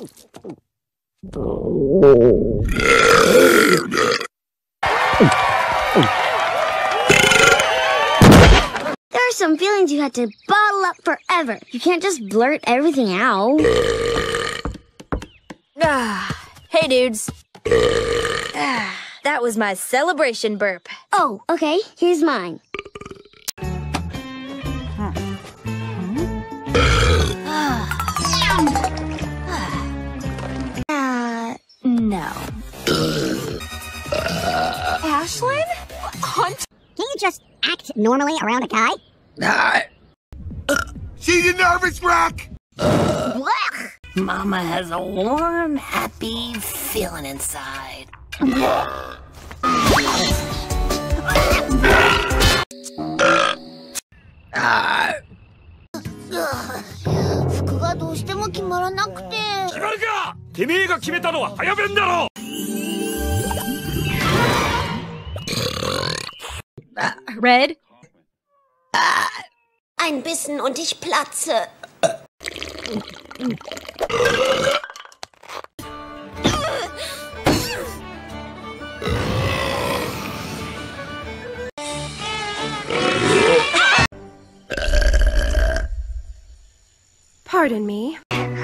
There are some feelings you have to bottle up forever. You can't just blurt everything out. Hey, dudes. That was my celebration burp. Oh, okay. Here's mine. No. Ashlyn? Can you just act normally around a guy? She's a nervous wreck! Mama has a warm, happy feeling inside. Red? Ein Bissen und ich platze. Pardon me.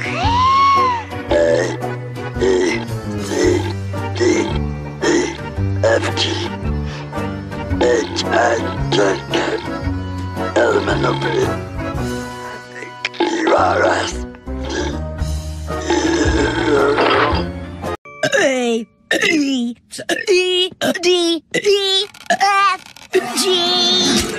A, E, E, D, E, F, G.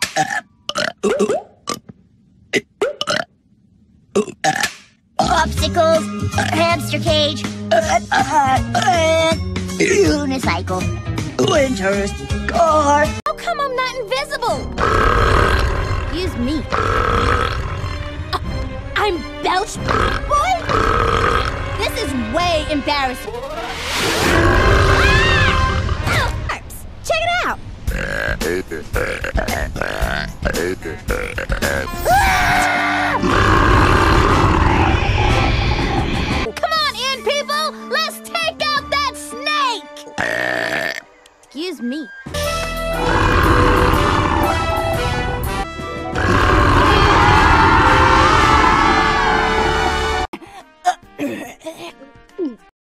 Popsicles, hamster cage, unicycle, winter's car. How come I'm not invisible? Use me. I'm Belch Boy? This is way embarrassing. Check it out. Come on in, people. Let's take out that snake. Excuse me.